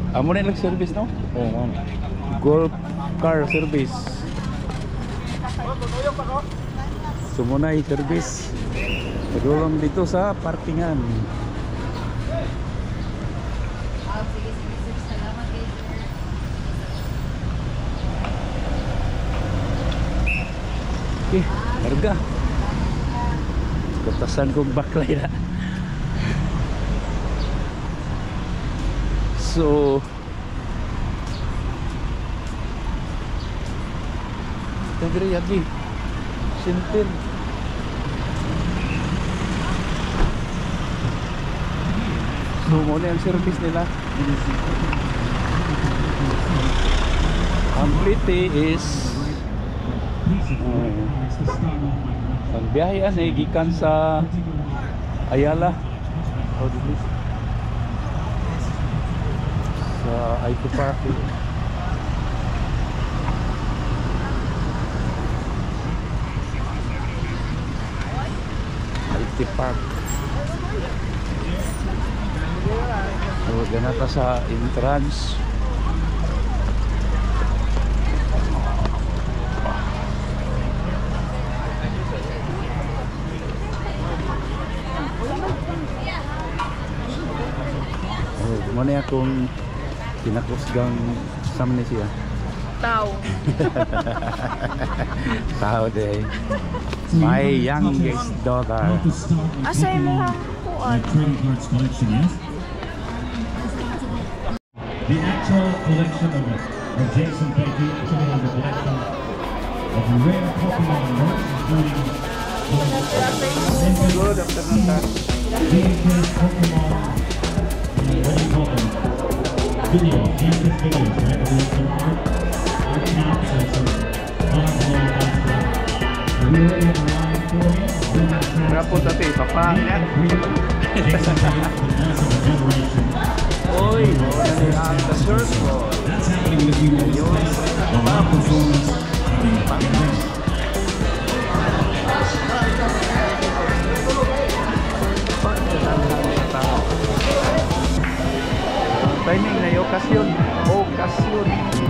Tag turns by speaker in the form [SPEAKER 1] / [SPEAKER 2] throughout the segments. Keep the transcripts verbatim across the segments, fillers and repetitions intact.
[SPEAKER 1] Amo na lang service, no? Oo. Golf car service. Sumunay service. Padulong dito sa parkingan. Okay, harga. Katasan kong baklay na. So Tagre yagi Sintir So muna yung service nila. Ang plite is uh, ang biyahe ay gikan sa Ayala sa I T Park. I T Park. So ganata sa entrance. Mana akong kinakusgang sama siya.
[SPEAKER 2] Tao.
[SPEAKER 1] Tao day. My youngest daughter.
[SPEAKER 2] Asay mo ang kuan.
[SPEAKER 3] The actual collection of it. Of Jason Becky actually has a collection of rare Pokemon merch, including
[SPEAKER 1] Good afternoon.
[SPEAKER 3] V H S Pokemon. What do you call them? Video, V H S videos, right? There was some art, art caps and some cardboard and stuff. Are you ready to ride for me?
[SPEAKER 1] Rapot dati, papa niya.
[SPEAKER 3] Jason Becky, the voice of a generation.
[SPEAKER 1] Oy, ang the circle.
[SPEAKER 3] That's happening in a few minutes. The live performance coming next.
[SPEAKER 1] Timing na yung okasyon. Okasyon.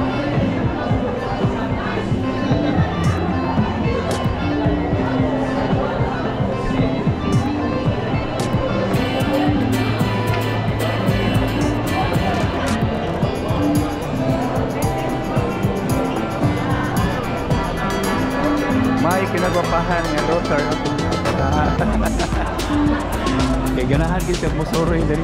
[SPEAKER 1] May kinagwapahan nga daughter. Kaya ganahan kita mo soroy dari.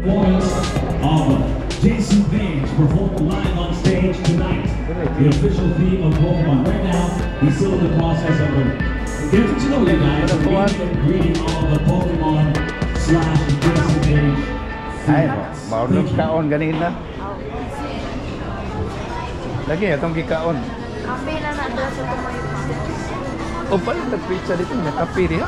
[SPEAKER 3] Voice of Jason Page performed live on stage tonight. The official theme of Pokemon. Right now, he's still in the process of getting to know you guys and meeting and greeting all the Pokemon slash Jason Page
[SPEAKER 1] Ay,
[SPEAKER 3] fans.
[SPEAKER 1] maulog kaon ganina. Lagi atong gikaon.
[SPEAKER 2] Kape na na doon sa tumayo pa.
[SPEAKER 1] O pala nag-pizza dito, may kape diya.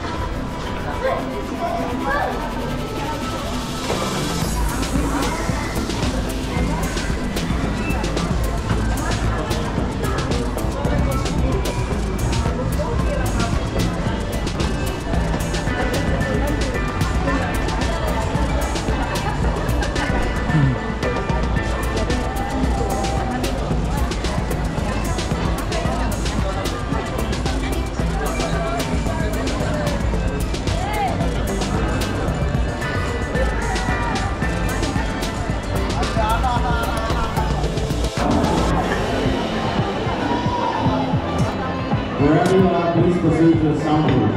[SPEAKER 3] Wherever you are, please proceed to the sound booth.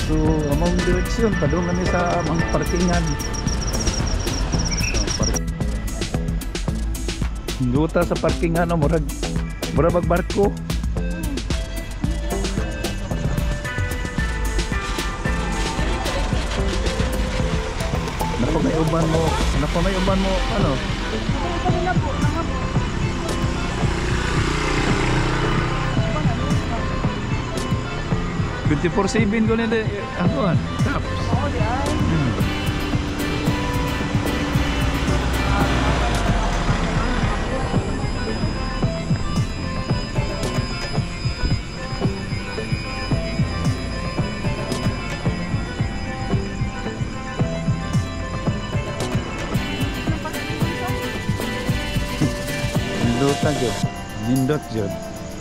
[SPEAKER 1] So, among direksyon, padungan ni sa mga parkingan. Oh, park Duta sa parkingan, no, murag, murag barko. Napa may uban mo, napa may uban mo, ano? twenty-four seven ko nila, ano, taps. Hmm. Nindutan dyan. Nindot dyan.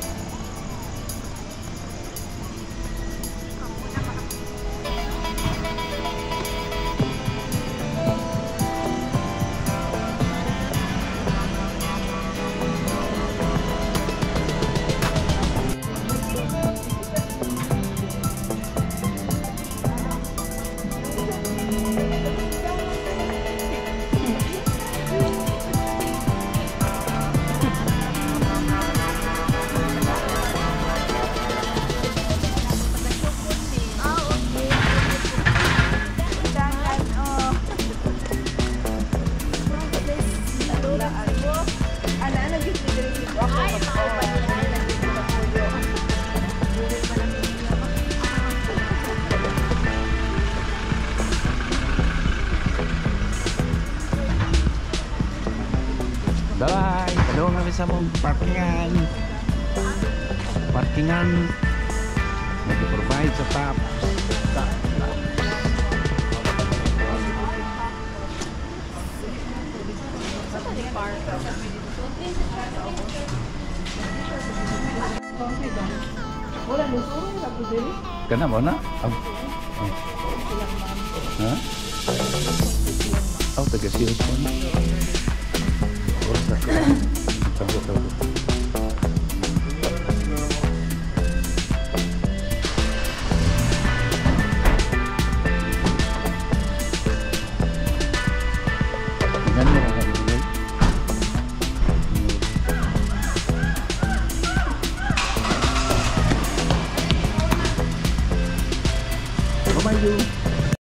[SPEAKER 1] Bye-bye! Padawang kami sa mong parkingan. Parkingan. Mag-provide sa top. Top. Kana mo na? Oh. Ha? Oh, taga-siyos mo na. Tago, tago. Ganyan na kami nilay. Bye-bye you.